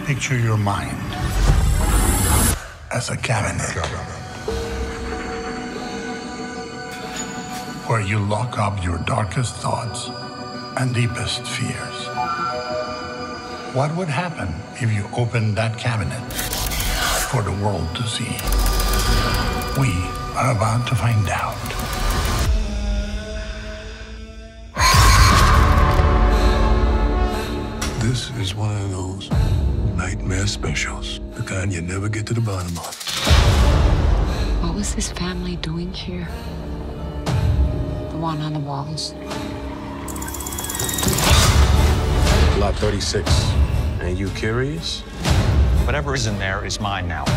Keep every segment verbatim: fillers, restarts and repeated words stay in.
Picture your mind as a cabinet where you lock up your darkest thoughts and deepest fears. What would happen if you opened that cabinet for the world to see? We are about to find out. This is one of those nightmare specials, the kind you never get to the bottom of. What was this family doing here? The one on the walls. Lot thirty-six. Ain't you curious? Whatever is in there is mine now.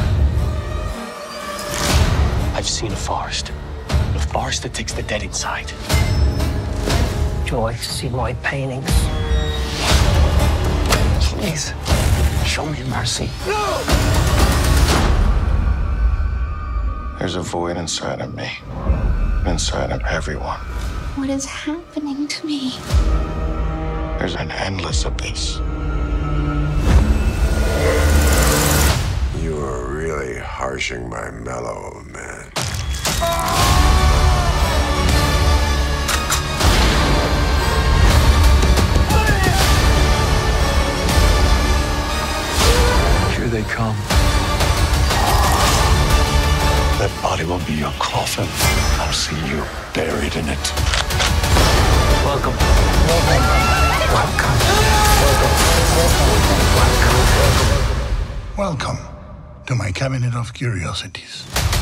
I've seen a forest. A forest that takes the dead inside. Joy, see my paintings. Please, show me mercy. No! There's a void inside of me, inside of everyone. What is happening to me? There's an endless abyss. You are really harshing my mellow, man. Here they come. That body will be your coffin. I'll see you buried in it. Welcome. Welcome. Welcome. Welcome to my cabinet of curiosities.